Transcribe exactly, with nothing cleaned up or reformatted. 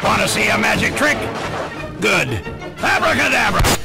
Want to see a magic trick? Good. Abracadabra!